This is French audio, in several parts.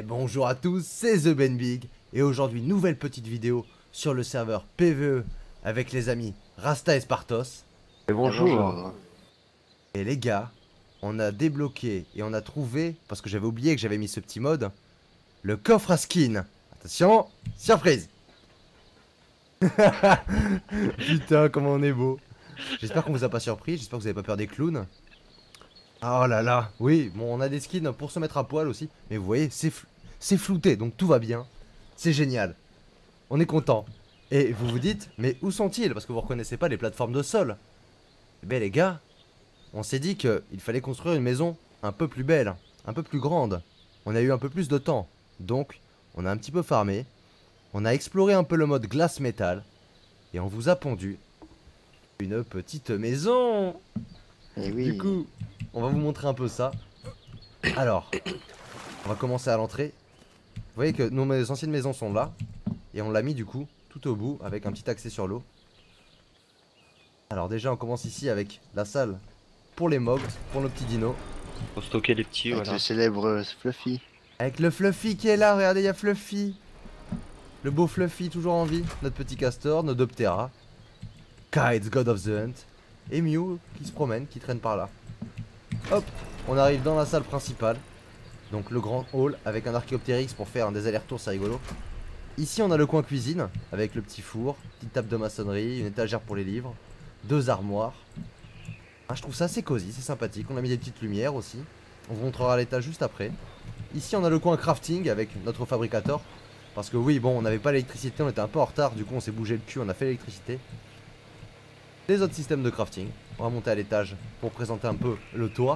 Bonjour à tous, c'est TheBenBig et aujourd'hui nouvelle petite vidéo sur le serveur PvE avec les amis Rasta et Spartos. Et bonjour. Et les gars, on a débloqué et on a trouvé, parce que j'avais oublié que j'avais mis ce petit mode, le coffre à skin. Attention, surprise. Putain, comment on est beau. J'espère qu'on vous a pas surpris, j'espère que vous avez pas peur des clowns. Oh là là, oui, bon on a des skins pour se mettre à poil aussi, mais vous voyez, c'est flouté, donc tout va bien. C'est génial. On est content. Et vous vous dites, mais où sont-ils? Parce que vous reconnaissez pas les plateformes de sol. Eh ben les gars, on s'est dit qu'il fallait construire une maison un peu plus belle, un peu plus grande. On a eu un peu plus de temps, donc on a un petit peu farmé. On a exploré un peu le mode glace métal, et on vous a pondu une petite maison. Et oui. Du coup, on va vous montrer un peu ça. Alors, on va commencer à l'entrée. Vous voyez que nos anciennes maisons sont là. Et on l'a mis du coup tout au bout avec un petit accès sur l'eau. Alors déjà on commence ici avec la salle pour les mobs, pour nos petits dinos. Pour stocker les petits, Avec voilà. le célèbre Fluffy. Avec le Fluffy qui est là, regardez il y a Fluffy. Le beau Fluffy toujours en vie. Notre petit castor, nos Doptera. Kites, God of the Hunt. Et Mew qui se promène, qui traîne par là. Hop, on arrive dans la salle principale. Donc le grand hall avec un Archéoptérix pour faire des allers-retours, c'est rigolo. Ici on a le coin cuisine avec le petit four, petite table de maçonnerie, une étagère pour les livres, deux armoires. Ah, je trouve ça assez cosy, c'est sympathique. On a mis des petites lumières aussi. On vous montrera l'étage juste après. Ici on a le coin crafting avec notre fabricateur. Parce que oui, bon, on n'avait pas l'électricité, on était un peu en retard, du coup on s'est bougé le cul, on a fait l'électricité. Les autres systèmes de crafting. On va monter à l'étage pour présenter un peu le toit.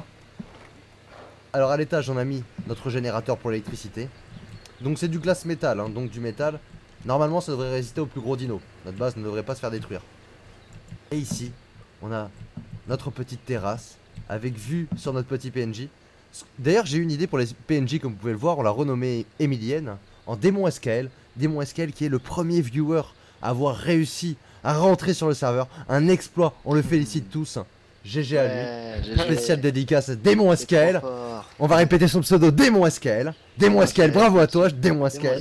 Alors à l'étage on a mis notre générateur pour l'électricité. Donc c'est du glace métal, hein, donc du métal. Normalement ça devrait résister aux plus gros dinos. Notre base ne devrait pas se faire détruire. Et ici, on a notre petite terrasse avec vue sur notre petit PNJ. D'ailleurs j'ai eu une idée pour les PNJ, comme vous pouvez le voir, on l'a renommé Emilienne en Démon SKL. Démon SKL qui est le premier viewer à avoir réussi à rentrer sur le serveur. Un exploit, on le félicite tous. GG à lui. GG. Spécial dédicace Démon C'est SKL. trop fort. On va répéter son pseudo Démon SKL. Démon SKL, bravo à toi, Démon SKL.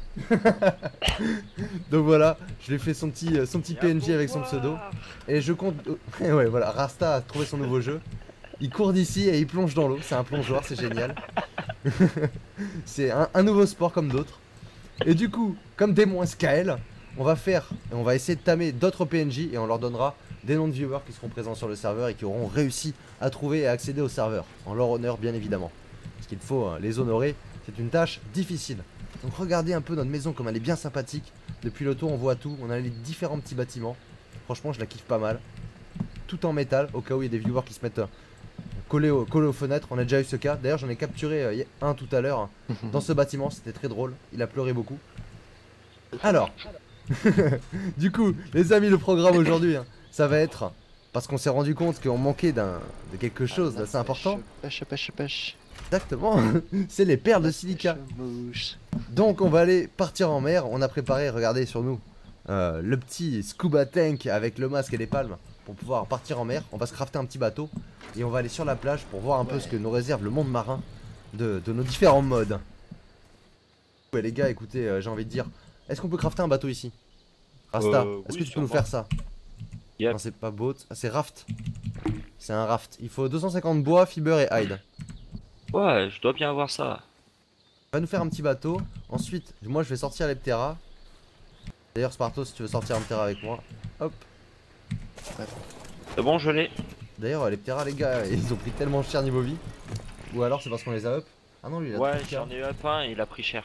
Donc voilà, je lui ai fait son petit PNJ avec son pseudo. Et je compte. Et ouais, voilà, Rasta a trouvé son nouveau jeu. Il court d'ici et il plonge dans l'eau. C'est un plongeur, c'est génial. C'est un nouveau sport comme d'autres. Et du coup, comme Démon SKL, on va essayer de tamer d'autres PNJ et on leur donnera des noms de viewers qui seront présents sur le serveur et qui auront réussi à trouver et à accéder au serveur. En leur honneur, bien évidemment. Parce qu'il faut les honorer, c'est une tâche difficile. Donc regardez un peu notre maison comme elle est bien sympathique. Depuis le toit on voit tout, on a les différents petits bâtiments. Franchement je la kiffe pas mal. Tout en métal, au cas où il y a des viewers qui se mettent collés aux fenêtres. On a déjà eu ce cas, d'ailleurs j'en ai capturé un tout à l'heure dans ce bâtiment, c'était très drôle. Il a pleuré beaucoup. Alors, du coup les amis, le programme aujourd'hui, ça va être, parce qu'on s'est rendu compte qu'on manquait de quelque chose d'assez important. Pêche. Exactement, c'est les perles de silica. Donc on va aller partir en mer. On a préparé, regardez sur nous, le petit scuba tank avec le masque et les palmes pour pouvoir partir en mer. On va se crafter un petit bateau et on va aller sur la plage pour voir un peu ce que nous réserve le monde marin de nos différents modes. Ouais les gars, écoutez, j'ai envie de dire, est-ce qu'on peut crafter un bateau ici? Rasta, est-ce que tu peux nous faire ça? Yep. Non, c'est pas boat, ah, c'est raft. C'est un raft. Il faut 250 bois, fiber et hide. Ouais, je dois bien avoir ça. On va nous faire un petit bateau. Ensuite, moi je vais sortir l'Eptera. D'ailleurs, Sparto, si tu veux sortir l'Eptera avec moi. Hop. C'est bon, je l'ai. D'ailleurs, l'Eptera, les gars, ils ont pris tellement cher niveau vie. Ou alors c'est parce qu'on les a up. Ah non, lui il a Ouais, tout cher. j'en ai eu un et il a pris cher.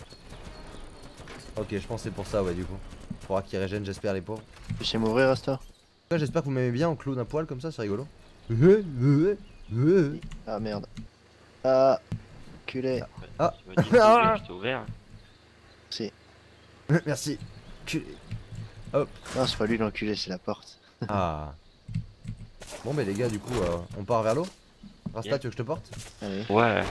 Ok, je pense que c'est pour ça, ouais, du coup. Faudra qu'ils régènent, j'espère, les pauvres. Je sais m'ouvrir, Rasta. En tout cas, j'espère que vous m'aimez bien en clown à poil comme ça, c'est rigolo. Ah merde. Ah, culé. Ah. Tu m'as dit que j'étais ouvert. Si. Merci. Non, c'est pas lui l'enculé, c'est la porte. Ah. Bon, mais les gars, du coup, on part vers l'eau. Rasta, Yep. tu veux que je te porte? Allez. Ouais.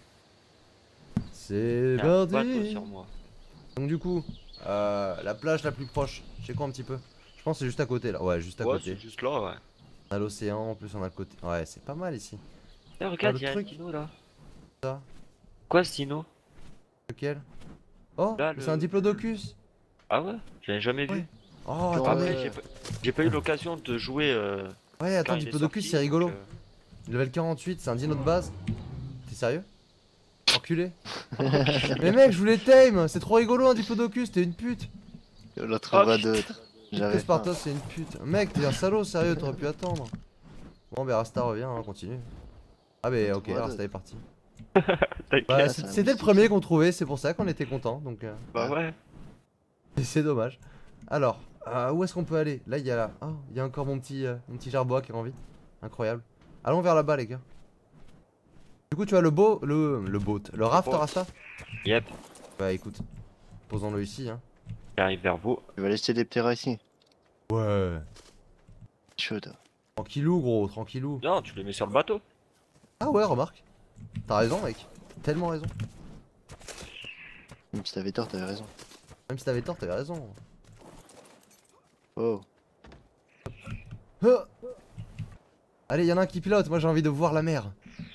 C'est Il y a un bateau parti. sur moi. Donc du coup, la plage la plus proche, c'est quoi un petit peu? Je pense que c'est juste à côté là, ouais, juste à Ouais, côté. c'est juste là, ouais. On a l'océan, en plus on a le côté. Ouais, c'est pas mal ici. Eh, regarde, le il y a un truc. dino là. Ça. Quoi ce dino? Lequel? Oh, Là, c'est un diplodocus. Ah ouais? Je l'ai jamais vu. Ouais. Oh, Genre, attends, Après, mais... j'ai pas eu l'occasion de jouer. Ouais, attends, quand il est diplodocus, sorti, c'est rigolo. donc, Level 48, c'est un dino de base. T'es sérieux? Enculé. Mais mec, je voulais tame. C'est trop rigolo un diplodocus, t'es une pute. On en trouvera Oh, putain. d'autres. Que J'avais faim. Spartos, c'est une pute. Mec, t'es un salaud, sérieux, t'aurais pu attendre. Bon, bah Rasta revient, hein, continue. Ah, bah ok, Voilà. Rasta est parti. T'inquiète. Bah, c'est un c'était le mystique. premier qu'on trouvait, c'est pour ça qu'on était content, donc Bah ouais. c'est dommage. Alors, où est-ce qu'on peut aller? Là, il y a là. Oh, il y a encore mon petit gerbois qui est en vie. Incroyable. Allons vers là-bas, les gars. Du coup, tu as le boat, le raft boat. Rasta? Yep. Bah écoute, posons-le ici, hein. J'arrive vers vous. Tu vas laisser des pteras ici. Ouais. Chaud, toi. Tranquillou, gros, tranquillou. Non, tu les mets sur le bateau. Ah ouais, remarque. T'as raison, mec. T'as tellement raison. Même si t'avais tort, t'avais raison. Même si t'avais tort, t'avais raison. Oh. Oh. Allez, y'en a un qui pilote, moi j'ai envie de voir la mer.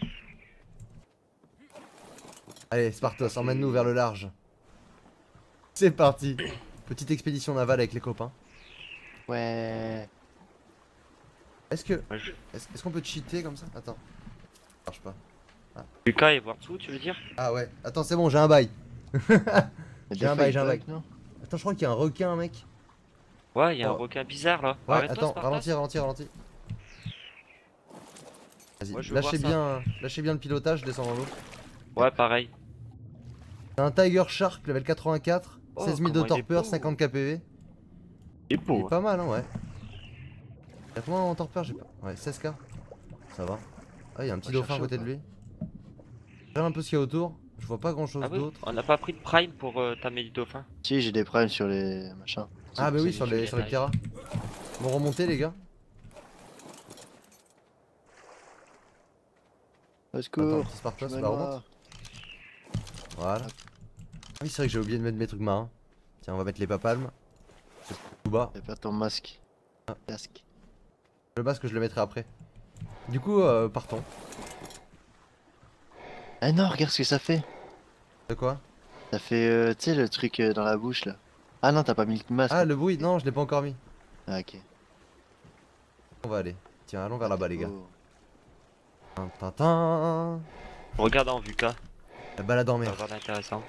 Allez, Spartos, emmène-nous vers le large. C'est parti. Petite expédition navale avec les copains. Ouais. Est-ce que... Ouais, je- Est-ce qu'on peut cheater comme ça? Attends. Ça marche pas. Lucas et voir dessous, tu veux dire? Ah ouais. Attends, c'est bon, j'ai un bail. J'ai un bail, j'ai un bail. Non. Attends, je crois qu'il y a un requin, mec. Ouais, il y a un Oh. requin bizarre là. Ouais, Arrête-toi, attends, Spartas. ralentis. Vas-y, Moi, je veux lâchez bien le pilotage, je descends dans l'eau. Ouais, pareil. T'as un Tiger Shark level 84, Oh, 16 000 de comment il est torpeur, beau. 50 kpv. Il est Il beau. est pas mal, hein, ouais. Y'a combien en torpeur? J'ai pas. Ouais, 16k. Ça va. Ah, y'a un petit On va dauphin à chercher côté ou de lui. Je regarde un peu ce qu'il y a autour. Je vois pas grand chose Ah oui, d'autre. on n'a pas pris de prime pour tamer du dauphin. Si, j'ai des primes sur les machins. Ah, bah oui, C'est- sur les les Ptera. Bon, remontez, les gars. Au Attends, secours. petit Spartos, chemin bah remonte. noir. Voilà. Ah oui, c'est vrai que j'ai oublié de mettre mes trucs marins. Tiens, on va mettre les papalmes. C'est tout bas. Tu vas perdre ton masque. Ah. Casque. Le basque, je le mettrai après. Du coup, partons. Ah non, regarde ce que ça fait. De quoi? Ça fait, tu sais, le truc dans la bouche là. Ah non, t'as pas mis le masque. Ah, le bruit? Non, je l'ai pas encore mis. Ah, ok. On va aller. Tiens, allons vers là-bas, les gars. Oh. Tintin. Regarde en vue, K. La balade en Ça va mer. avoir d'intéressant.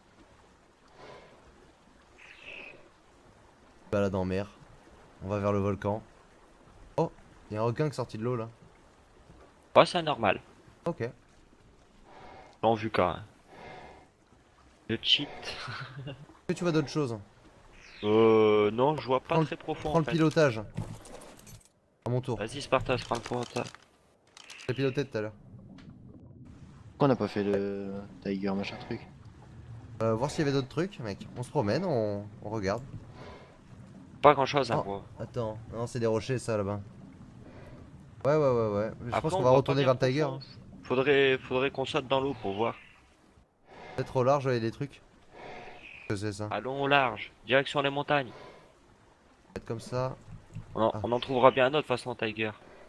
Balade en mer. On va vers le volcan. Oh, il y a un requin qui est sorti de l'eau là. Ouais, c'est normal. Ok. En vue, K. Hein. Le cheat. Est-ce que tu vois d'autres choses? Non, je vois pas Prends le- très profond Prends en le fait. pilotage. À mon tour. Vas-y, Spartas, prends le pilotage. J'ai piloté tout à l'heure. Pourquoi on n'a pas fait le Tiger machin truc? Voir s'il y avait d'autres trucs, mec. On se promène, on regarde. Pas grand chose, hein, Oh. gros. Attends, non, c'est des rochers ça là-bas. Ouais. Je Après, pense on qu'on va voit retourner pas vers le bien Tiger. profond. Faudrait qu'on saute dans l'eau pour voir. Peut-être au large, il y a des trucs. Que c'est ça? Allons au large, direction les montagnes. Peut-être comme ça. On Ah. en trouvera bien un autre façon, Tiger.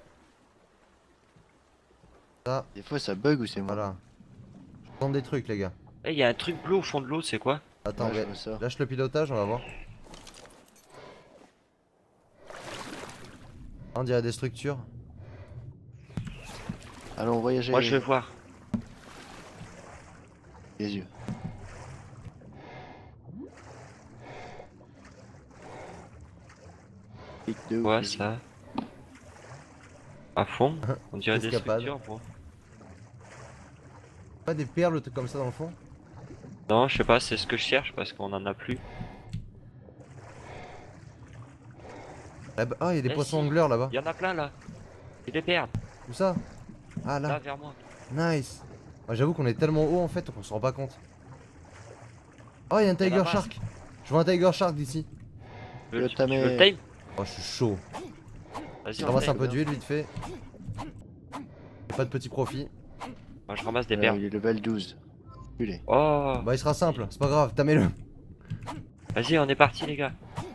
Ça, Des fois ça bug ou c'est moi? voilà. Je tente des trucs, les gars. Eh, il y a un truc bleu au fond de l'eau, c'est quoi? Attends, Ouais, je ouais. vois ça. Lâche le pilotage, on va voir. On dirait des structures. Allons voyager. Moi, je vais voir. Les yeux. Clic de ouf, Ouais, les yeux. ça. À fond. On dirait des Escapade. structures, bro. Pas des perles, trucs comme ça dans le fond? Non, je sais pas, c'est ce que je cherche parce qu'on en a plus. Là-bas- Ah, il y a des Eh, poissons si. angleurs là-bas. Il y en a plein là. Il des perles. Où ça? Ah Là, là, vers moi. nice. Ouais, j'avoue qu'on est tellement haut en fait qu'on se rend pas compte. Oh, il y a un Il y en a Tiger pas. Shark. Je vois un Tiger Shark d'ici. Tu veux Le tu veux tamer. le tame? Oh, je suis chaud. Vas-y, Je on ramasse un tame. peu d'huile vite fait. Pas de petit profit. Moi, je ramasse des Ah, perles. il est level 12. Culé. Oh, Bah, il sera simple, c'est pas grave, tamez-le. vas-y, on est parti, les gars.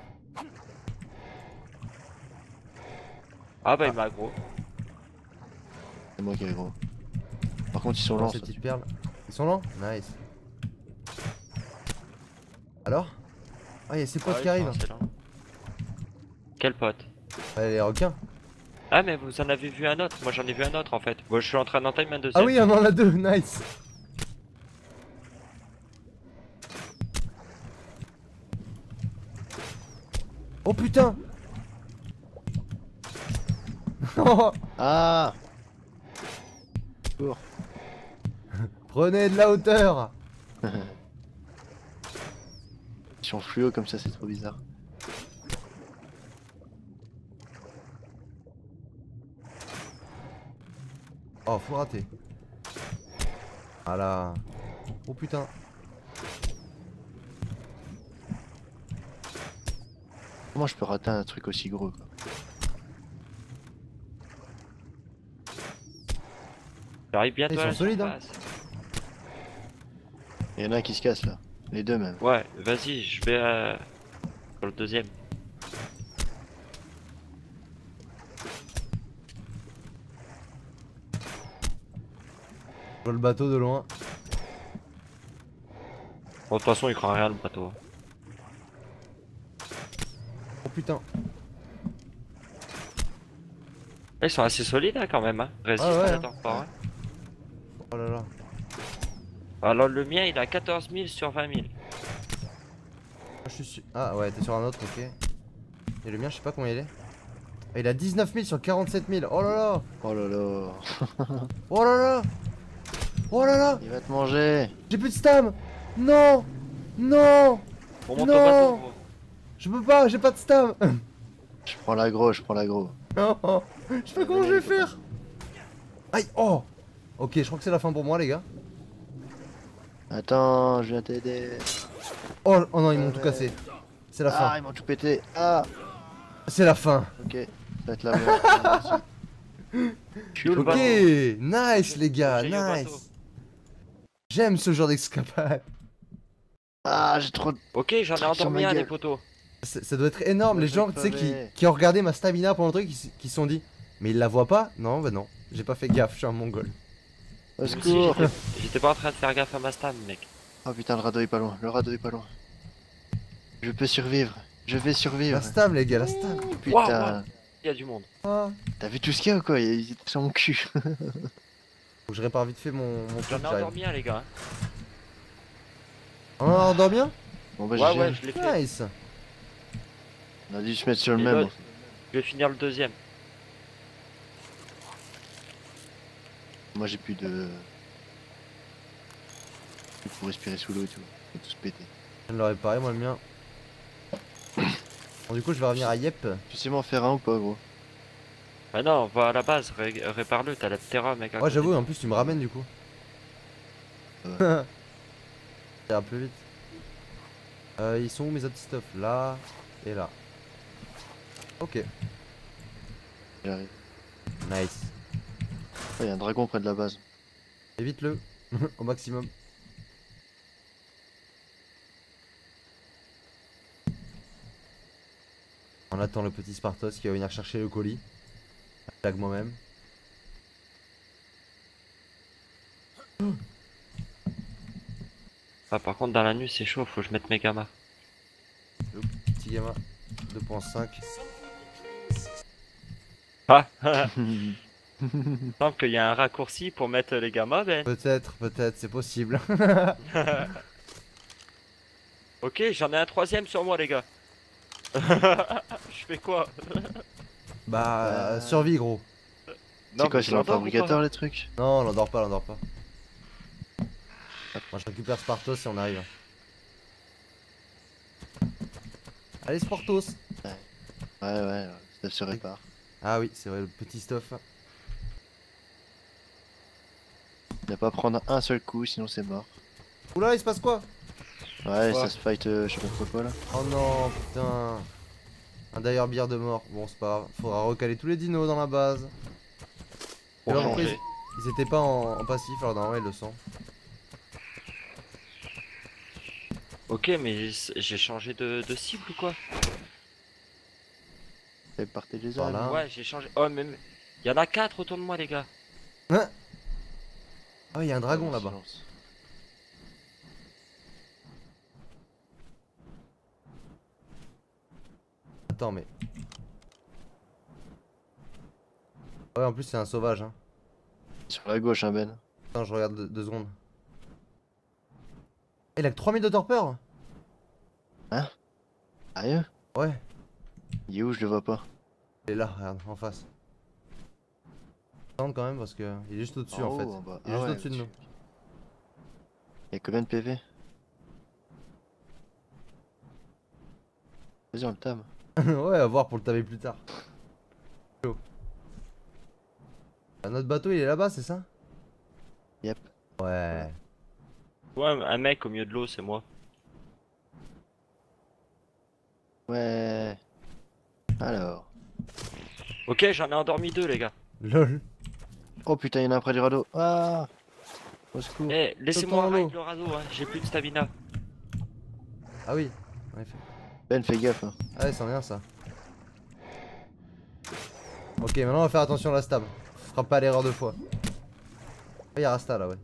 Ah bah, il m'a aggro. C'est moi qui ai gros. Par contre ils sont Dans lents. ces ça, petites tu- perles. Ils sont lents? Nice. Alors? Ah, il y a ses potes Ouais, qui arrivent. c'est là. Quel pote? Les requins. Ah mais vous en avez vu un autre, moi j'en ai vu un autre en fait. Moi je suis en train d'entamer un Ah deuxième. oui, on en a deux, nice. Oh putain. Ah. Prenez de la hauteur. Ils sont fluo comme ça, c'est trop bizarre. Oh, faut rater. Voilà. Oh putain. Comment je peux rater un truc aussi gros quoi? J'arrive bientôt Ils à sont la solides, hein. surface. Il y en a un qui se casse là. Les deux même. Ouais, vas-y, je vais sur le deuxième. Je vois le bateau de loin. Bon, de toute façon il craint rien le bateau. Oh putain. Ils sont assez solides hein, quand même, hein. Résistent Ah ouais, à la hein. tempête. Hein. Oh là là. Alors le mien il a 14 000 sur 20 000. Je suis sûr. Ah ouais, t'es sur un autre, ok. Et le mien, je sais pas combien il est. Ah, il a 19 000 sur 47 000. Oh là là. Oh là là. Oh là là. Oh là là. Il va te manger. J'ai plus de stam. Non. Non. On monte Non. au bateau gros. Je peux pas, j'ai pas de stam. Je prends l'agro, je prends l'agro. Non. Je sais pas comment je vais faire. Aïe. Oh. Ok, je crois que c'est la fin pour moi, les gars. Attends, je viens t'aider. Oh, oh non, ils m'ont tout cassé. C'est la Ah, fin. ils m'ont tout pété. Ah. C'est la fin. Ok, ça va être la merde. Ah, merci. Je le Ok, bateau. nice les gars, J'ai eu le bateau. nice. J'aime ce genre d'escapade. Ah, j'ai trop de... Ok, j'en ai Truc sur endormi ma un gueule. les poteaux. Ça doit être énorme, Le les gens truc tu sais pavé. qui ont regardé ma stamina pendant le truc, qui se sont dit mais ils la voient pas? Non, bah non, j'ai pas fait gaffe, je suis un mongol. Au Moi aussi, secours. j'étais pas en train de faire gaffe à ma stam mec. Oh putain, le radeau est pas loin. Le radeau est pas loin. Je peux survivre. Je vais survivre. La stam les gars, la stam. Putain. Waouh. Il y a du monde. Ah. T'as vu tout ce qu'il y a ou quoi? Ils étaient sur mon cul. Faut que je répare vite fait mon J'en truc, ai j'arrive. endormi un les gars. On a endormi bien? Bon bah Ouais j'ai... ouais, je l'ai fait. Nice. On a dû se mettre sur le Et même. l'autre, je vais finir le deuxième. Moi j'ai plus de... Il faut respirer sous l'eau et tout. Faut tout se péter. Je viens de le réparer moi le mien. Bon du coup je vais revenir à Yep. Tu sais m'en faire un ou pas gros? Bah non, va à la base, répare-le, t'as la Terra mec. à Ouais côté. j'avoue, en plus tu me ramènes du coup. Ouais. Ça ira plus vite. Ils sont où mes autres stuff? Là et là. Ok, J'arrive. nice. Oh, y a un dragon près de la base. Évite-le au maximum. On attend le petit Spartos qui va venir chercher le colis. Tag moi-même. Ah par contre dans la nuit c'est chaud, faut que je mette mes gammas. Petit gamin 2.5. Ah il semble qu'il y a un raccourci pour mettre les gammas Ben. Peut-être, c'est possible. Ok, j'en ai un troisième sur moi les gars. Je fais quoi? Bah, survie gros. C'est quoi, mais c'est je leur l'endors ou fabricateur pas les trucs? Non, on l'endort pas, l'endort pas. Moi je récupère Spartos et on arrive. Allez Spartos. Ouais, ça se répare. Ah oui, c'est vrai, le petit stuff. Il va pas prendre un seul coup, sinon c'est mort. Oula, il se passe quoi? Ouais, ça se fight, je sais pas trop quoi là. Oh non, putain. Un d'ailleurs bière de mort. Bon, c'est pas grave. Faudra recaler tous les dinos dans la base. Pour Alors, changer. après, ils étaient pas en passif, alors normalement ils le sont. Ok, mais j'ai changé de cible ou quoi? T'avais parté les Par armes. là. Ouais, j'ai changé. Oh, mais il y en a 4 autour de moi, les gars. Hein? Ah, il y a un dragon là-bas. temps, mais. Ouais, en plus, c'est un sauvage. Hein. Sur la gauche, hein, Ben. Attends, je regarde 2 secondes. Il a que 3000 de torpeur. Sérieux? Ouais, Il est où? Je le vois pas. il est là, regarde, en face. Attends quand même parce que il est juste au-dessus en haut, fait. en bas. Il est Ah juste ouais, au-dessus de nous. Il y a combien de PV? Vas-y, on le tame. Ouais, à voir pour le taper plus tard. Chaud. Ah, notre bateau il est là-bas, c'est ça? Yep. Ouais. Ouais, un mec au milieu de l'eau, c'est moi. Ouais. Alors. Ok, j'en ai endormi 2, les gars. Lol. Oh putain, il y en a un près du radeau. Ah! Au secours. Eh, laissez-moi Sautons dans l'eau. ride le radeau, hein. J'ai plus de stamina. Ah oui. En effet. Ben, fais gaffe. Hein. Ah ouais, c'en est un ça. Ok, maintenant on va faire attention à la stab. On fera pas l'erreur 2 fois. Ah, il y a Rasta là, ouais.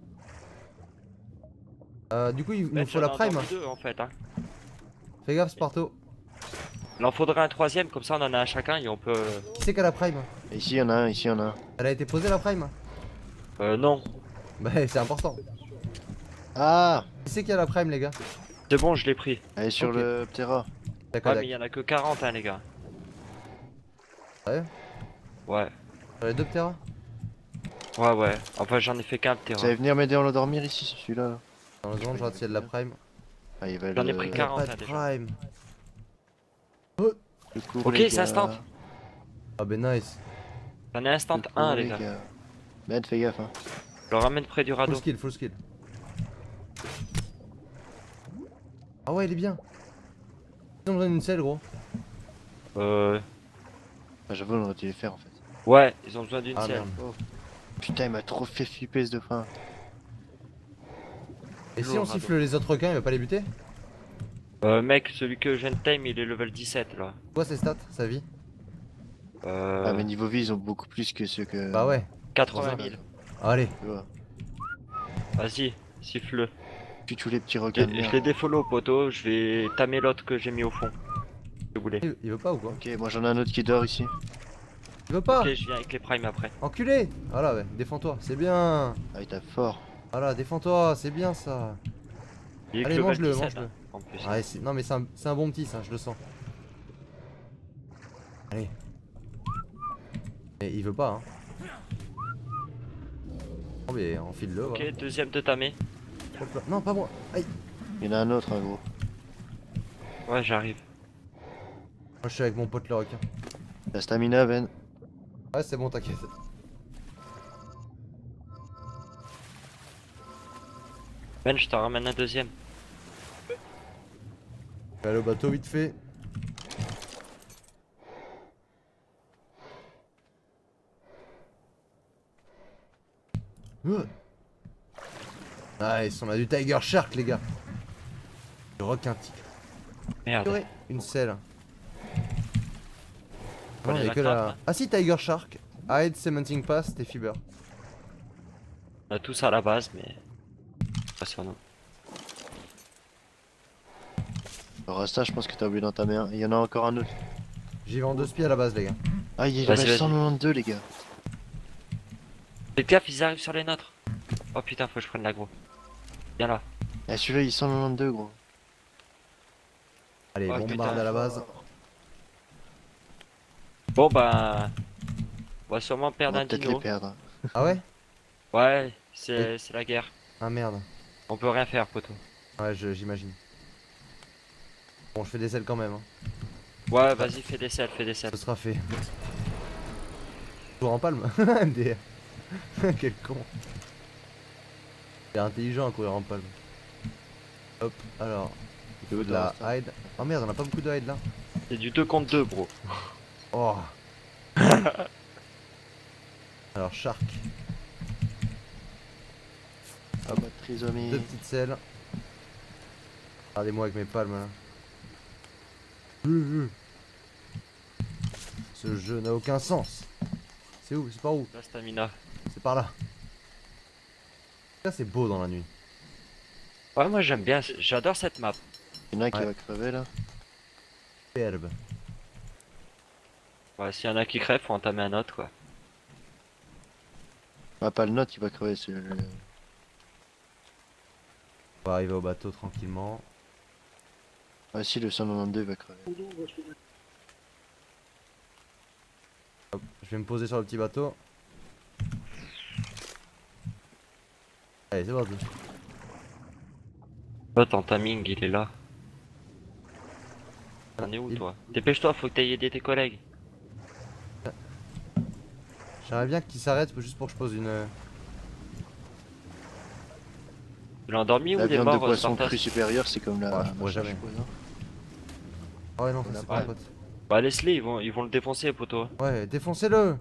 Du coup, il nous faut la prime. Deux, en fait, hein. Fais gaffe, Sparto. Il en faudrait un troisième, comme ça on en a un chacun et on peut. Qui c'est qui a la prime? Et ici, il y en a un, ici, il y en a un. Elle a été posée la prime? Non. Bah, c'est important. Ah! Qui c'est qui a la prime, les gars? C'est bon, je l'ai pris. Elle est sur Ok. le Ptera. D'accord, Ouais, mais il y en a que 40, hein, les gars. Sérieux? Ouais. Sur les 2 Ptera? Ouais. Enfin, j'en ai fait qu'un Vous terrain. allez venir m'aider à l'endormir ici, celui-là. Là. Dans le zone, je regarde s'il y a de la prime. Ah, il va J'en ai le- pris Il y a 40, pas de hein, déjà. prime. le cours, Ok, les ça gars. se tente. Ah, ben nice. J'en ai instant Le cours, 1, les gars. Ben, fais gaffe. Hein. Je le ramène près du radeau. Full skill, full skill. Ah ouais, il est bien. Ils ont besoin d'une selle, gros. Euh. Ah, j'avoue, on aurait dû les faire en fait. Ouais, ils ont besoin d'une Ah selle. merde. Putain, il m'a trop fait flipper ce de fin. Et si Lourd, on radeau. siffle les autres requins, il va pas les buter? Mec, celui que je viens de time, il est level 17 là. Quoi ses stats, sa vie? Euh. Ah, mais niveau vie, ils ont beaucoup plus que ceux que. Bah ouais. 80 000. Allez. Tu vois. Vas-y, siffle-le. Puis tous les petits Je requins de je merde. l'ai défollow, poteau. Je vais tamer l'autre que j'ai mis au fond. Si vous voulez. Il veut pas ou quoi? Ok, moi j'en ai un autre qui dort ici. Il veut pas? Ok, je viens avec les primes après. Enculé! Voilà, ouais, défends-toi, c'est bien. Ah, il tape fort. Voilà, défends-toi, c'est bien ça. Il est que Allez, level mange-le, 17, mange-le. hein, en plus. Ouais, non, mais c'est un bon petit ça, je le sens. Allez. Et il veut pas, hein. Oh, mais enfile-le, Ok, voilà. deuxième de tamé. Hop là. Non, pas moi. Aïe. Il y en a un autre, hein, gros. Ouais, j'arrive. Moi, je suis avec mon pote le requin. La stamina, Ben. Ouais, c'est bon, t'inquiète. Ben, je t'en ramène un deuxième. Je vais aller au bateau vite fait. Nice, on a du Tiger Shark, les gars. Le requin tigre. Merde. Purée, une selle. Faut Non, les y a que attraper, la... hein. Ah si, Tiger Shark. Hide, Cementing Pass, et Fiber. On a tous à la base, mais. Pas sur nous. Le Rasta, je pense que t'as oublié d'entamer un. Il y en a encore un autre. J'y vais en 2 spies à la base, les gars. Ah, il est Vas-y, level vas-y. 192, les gars. Faites gaffe, ils arrivent sur les nôtres. Oh putain, faut que je prenne l'agro. Viens là. Ah, celui-là, il est 192, gros. Allez, Oh, bombarde putain. à la base. Bon bah. On va sûrement On perdre va un peut-être dino. les perdre. Ah ouais? Ouais, c'est la guerre. Ah merde. On peut rien faire, poteau. Ouais, j'imagine. Bon, je fais des selles quand même. Hein. Ouais, vas-y, fais des selles, fais des selles. Ce sera fait. Toujours en palme. MDR. Quel con. C'est intelligent à courir en palme. Hop, alors. Il est où, De la Rasta? hide. Oh merde, on a pas beaucoup de hide là. C'est du 2 contre 2, bro. Oh. Alors, Shark. Ah, bah, trisomie. 2 petites selles. Regardez-moi avec mes palmes là. Ce jeu n'a aucun sens. C'est où? C'est par où? La stamina. C'est par là. Ça c'est beau dans la nuit. Ouais, moi j'aime bien, j'adore cette map. Il y en a un qui Ouais. va crever là. Superbe. Ouais, s'il y en a qui crèvent, faut entamer un autre quoi. Ah, pas le nôtre, il va crever. C'est le... On va arriver au bateau tranquillement. Ah si, le 192 va crever. Hop, je vais me poser sur le petit bateau. Allez, c'est parti. Toi, ton timing, il est là. T'en es où Il- toi? Dépêche-toi, faut que t'ailles aider tes collègues. J'aimerais bien qu'il s'arrête juste pour que je pose une. Il est endormi La ou il est viande de mort, poisson Spartas? crue supérieure, c'est comme la... Ouais, je pourrais machin, jamais. suppose, hein. Ah ouais, non, ça On a c'est pas. pas un pote. Bah laisse-les, ils vont le défoncer, poteau. Ouais, défoncez-le!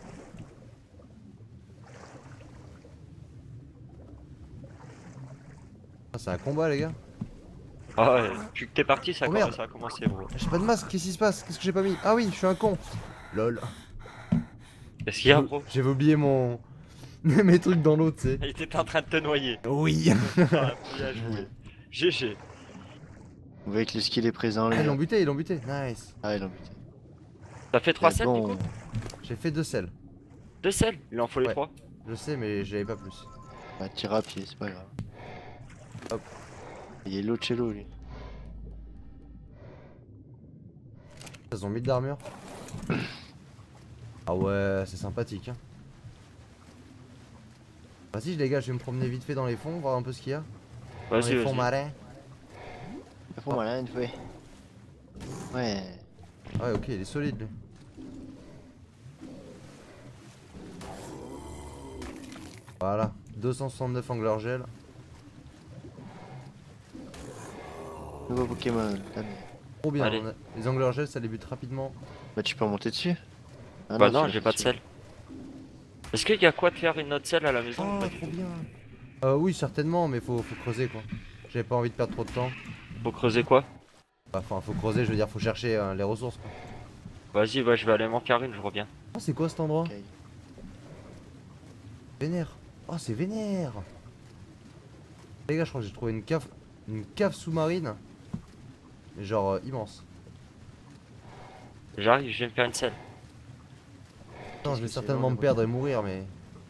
Ah, c'est un combat, les gars. Ah ouais, depuis que t'es parti, Oh, merde. ça a commencé, bro. J'ai pas de masque, qu'est-ce qui se passe? Qu'est-ce que j'ai pas mis? Ah oui, je suis un con! Lol. Qu'est-ce qu'il y a, bro? J'avais oublié mon. Mes trucs dans l'eau, tu sais. Il était en train de te noyer. Oui! Ah, bien joué. GG. Vous voyez que le skill est présent, Ah, les ils l'ont gars. buté, ils l'ont buté. Nice. Ah, ils l'ont buté. T'as fait 3 C'est selles du bon. coup? J'ai fait 2 selles. 2 selles? Il en faut les Ouais. 3. Je sais, mais j'avais pas plus. Bah, tire à pied, c'est pas grave. Hop. Il est l'eau de chez l'eau, lui. Ils ont mis de l'armure. Ah ouais, c'est sympathique. Hein. Vas-y les gars, je vais me promener vite fait dans les fonds, voir un peu ce qu'il y a. Dans Vas-y, les fonds vas-y. marins. Il faut malin, une fois. Ouais. Ah ouais, ok, il est solide lui. Voilà, 269 angler gel. Nouveau Pokémon. T'as mis. Trop bien, Allez. les angler gel ça les bute rapidement. Bah, tu peux remonter dessus. Ah Bah tu non, l'as j'ai fait pas de dessus. selle. Est-ce qu'il y a quoi de faire une autre selle à la maison? Oh, Pas du trop tout. bien. Oui, certainement, mais faut creuser quoi. J'avais pas envie de perdre trop de temps. Faut creuser quoi? Enfin, faut creuser, je veux dire, faut chercher les ressources quoi. Vas-y, bah je vais aller m'en faire une, je reviens. Oh, c'est quoi cet endroit? Ok. Vénère. Oh, c'est vénère. Les gars, je crois que j'ai trouvé une cave sous-marine. Mais genre immense. J'arrive, je vais me faire une selle. Non, Qu'est-ce je vais que c'est certainement long, me le perdre et mourir, mais.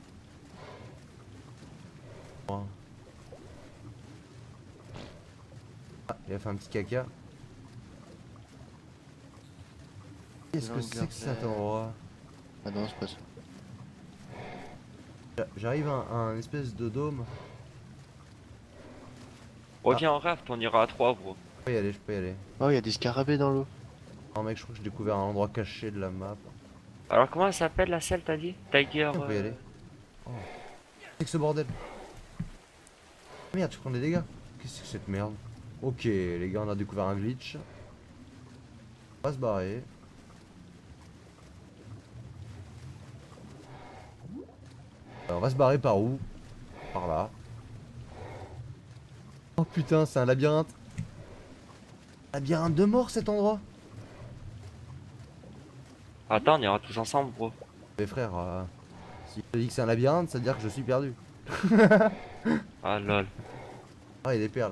Oh. Ah, il a fait un petit caca. Qu'est-ce que c'est que cet endroit? Ah non, c'est pas ça. J'arrive à un espèce de dôme. Reviens en raft, on ira à 3, bro. Je peux y aller, je peux y aller. Oh, il y a des scarabées dans l'eau. Non, mec, je crois que j'ai découvert un endroit caché de la map. Alors comment elle s'appelle la selle, t'as dit? Tiger. On peut y aller. Oh. C'est que ce bordel. Merde, tu prends des dégâts. Qu'est-ce que c'est que cette merde? Ok, les gars, on a découvert un glitch. On va se barrer. Alors, on va se barrer par où? Par là. Oh putain, c'est un labyrinthe. Labyrinthe de mort cet endroit. Attends, on ira tous ensemble, bro. Mais frère, si je te dis que c'est un labyrinthe, ça veut dire que je suis perdu. Ah lol. Ah, il y a des perles.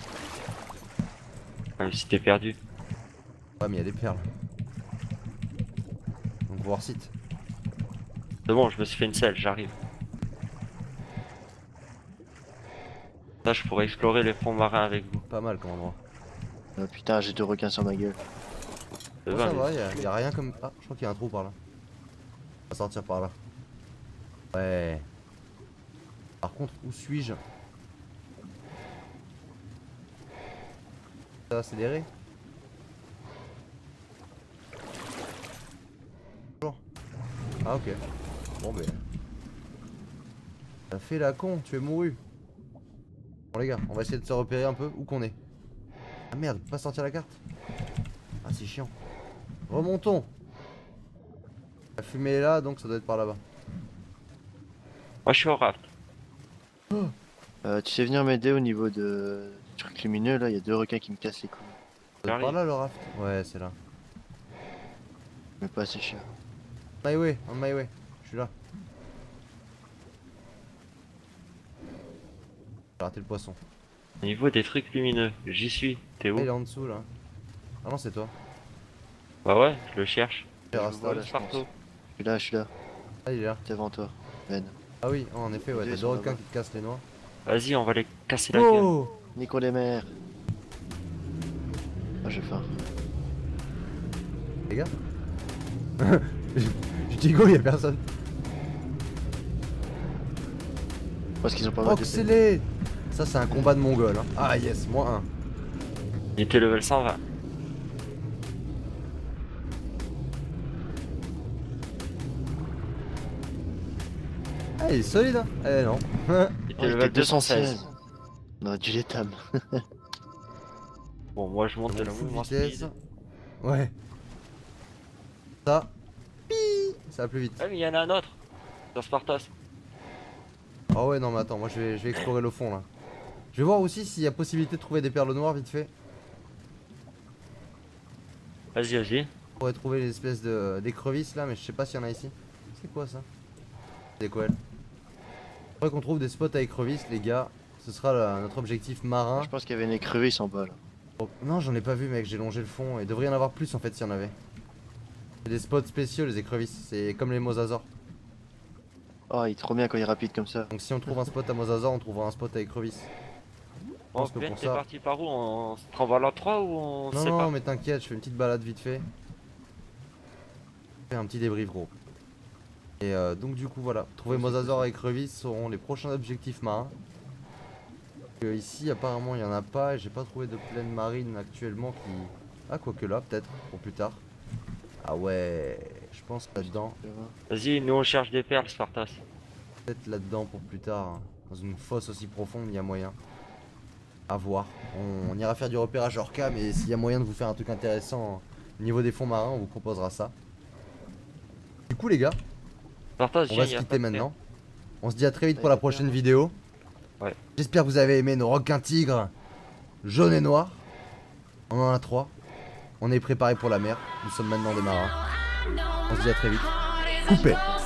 Même si t'es perdu. Ouais, mais il y a des perles. Donc, voir site. C'est bon, je me suis fait une selle, j'arrive. Là, je pourrais explorer les fonds marins avec vous. Pas mal comme endroit. Oh, putain, j'ai deux requins sur ma gueule. Ça Oh, va, ça mais- va, y a rien comme. Ah, je crois qu'il y a un trou par là. On va sortir par là. Ouais. Par contre, où suis-je? Ça va accélérer? Bonjour. Ah, ok. Bon, ben. T'as fait la con, tu es mouru. Bon, les gars, on va essayer de se repérer un peu où qu'on est. Ah merde, pas sortir la carte. Ah, c'est chiant. Remontons. La fumée est là, donc ça doit être par là-bas. Moi, je suis au raft. Tu sais venir m'aider au niveau du truc lumineux, là, il y a deux requins qui me cassent les couilles. Ça doit être par là le raft? Ouais, c'est là. Mais pas assez cher. My way, on my way. Je suis là. J'ai raté le poisson. Au niveau des trucs lumineux, j'y suis. T'es Ah, il est où? en dessous là. Ah non, c'est toi. Bah ouais, je le cherche. Rasta, vois, là. là, je pense. Partout. Je suis là, Ah, il est là. devant toi. Ben. Ah oui, en effet, ouais, Les deux t'as deux sont requins là-bas. qui te cassent les noix. Vas-y, on va les casser la gueule. Oh Nico les mers. Ah, j'ai faim. Les gars Je dis go, y'a personne. Parce qu'ils ont pas mal de Oxélé. Ça, c'est un combat de mongol. Hein. Ah, yes, moins 1. Il était level 120. Ah, il est solide, hein. Eh non. Il Oh, était il level était 216. On aurait dû les tam. Bon, moi je monte de la Full mouvement vitesse. speed. Ouais. Ça. Pi. Ça va plus vite. Ah, mais il y en a un autre. Dans Spartas. Ah ouais, non, mais attends, moi je vais explorer le fond là. Je vais voir aussi s'il y a possibilité de trouver des perles noires vite fait. Vas-y, vas-y. On pourrait trouver les espèces d'écrevisses là, mais je sais pas s'il y en a ici. C'est quoi ça? C'est quoi elle? Faudrait qu'on trouve des spots à écrevisses, les gars. Ce sera notre objectif marin. Je pense qu'il y avait une écrevisse en bas là. Oh, non, j'en ai pas vu, mec, j'ai longé le fond. Il devrait y en avoir plus en fait s'il y en avait. C'est des spots spéciaux, les écrevisses. C'est comme les mosasaures. Oh, il est trop bien quand il est rapide comme ça. Donc si on trouve un spot à mosasaure, on trouvera un spot à écrevisses. Bon, pense que Ben, pour t'es ça- parti par où? On se prend vers l'endroit ou on Non, sait non, pas? mais t'inquiète, je fais une petite balade vite fait. Je fais un petit débrief gros. Et donc du coup voilà, trouver mosasaure et écrevisses seront les prochains objectifs marins. Ici apparemment il y en a pas et j'ai pas trouvé de plaine marine actuellement qui... Ah quoique là peut-être, pour plus tard. Ah ouais, je pense là-dedans, Tu vois. Vas-y, nous on cherche des perles, Spartas. peut-être là-dedans pour plus tard. Hein. Dans une fosse aussi profonde il y a moyen. À voir. On ira faire du repérage hors cam mais s'il y a moyen de vous faire un truc intéressant au niveau des fonds marins, on vous proposera ça. Du coup les gars, Spartas, on viens, va se y a quitter pas de maintenant. On se dit à très vite Ouais, pour la c'est prochaine bien. vidéo. Ouais. J'espère que vous avez aimé nos requins tigres jaune et noir. On en a 3. On est préparé pour la mer. Nous sommes maintenant des marins. On se dit à très vite. Coupé.